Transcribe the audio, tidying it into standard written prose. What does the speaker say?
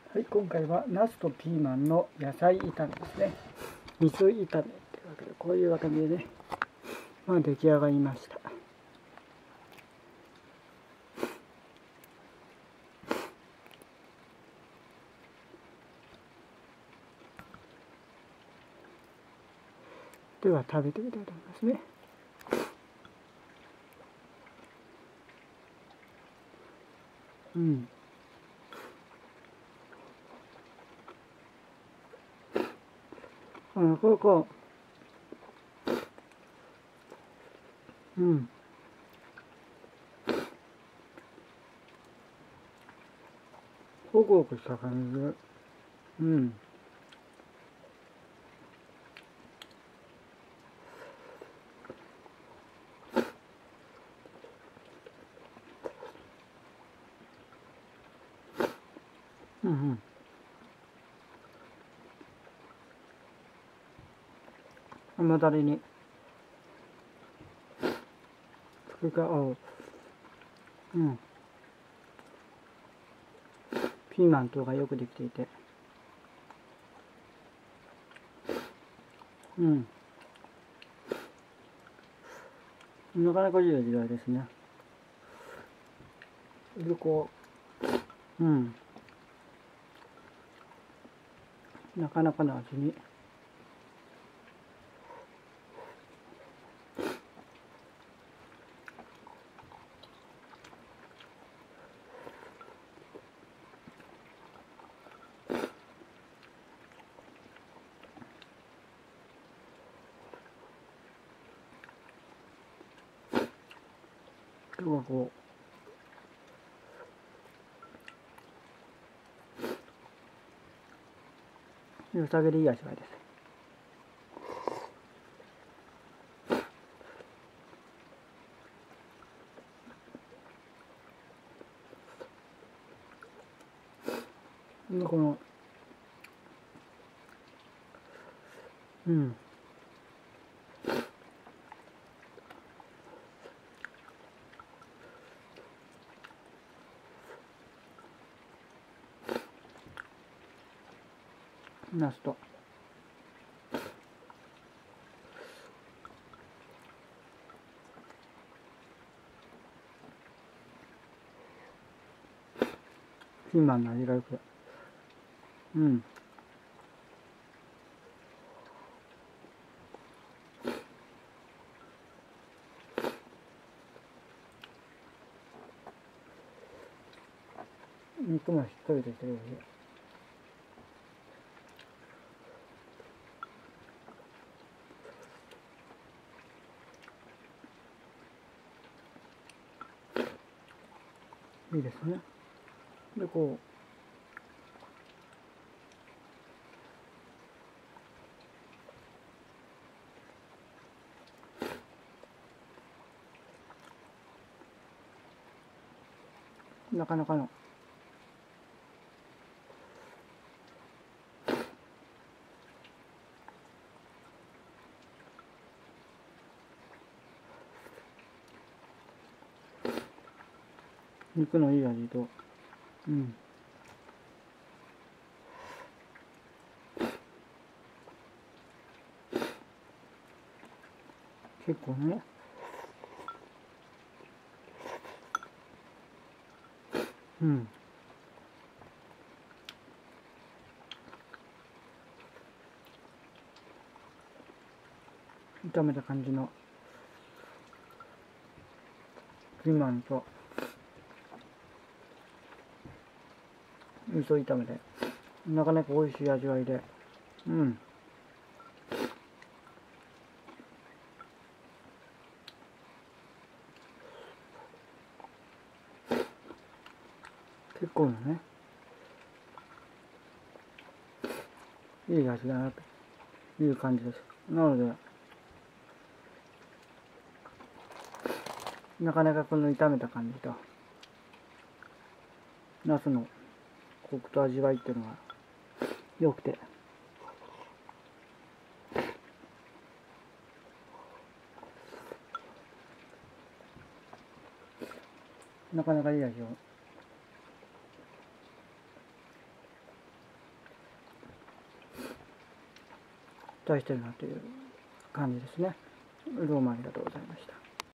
はい、今回はナスとピーマンの野菜炒めですね。味噌炒めってわけで、こういう感じでね、出来上がりました。では食べてみたいと思いますね。ホクホクした感じで、甘だれにそれからピーマンとがよくできていて、なかなかいい味わいですね。でなかなかの味に。今日は良さげでいい味わいです。でこのナスとピーマンの味がよく肉もしっかりとしてるし、いいですね。でなかなかの肉のいい味と、結構ね、炒めた感じのピーマンと味噌炒めで、なかなか美味しい味わいで、結構ね、いい味だなという感じです。なので、なかなかこの炒めた感じと、ナスのコクと味わいっていうのが良くて、なかなかいい味を期待してるなという感じですね。どうもありがとうございました。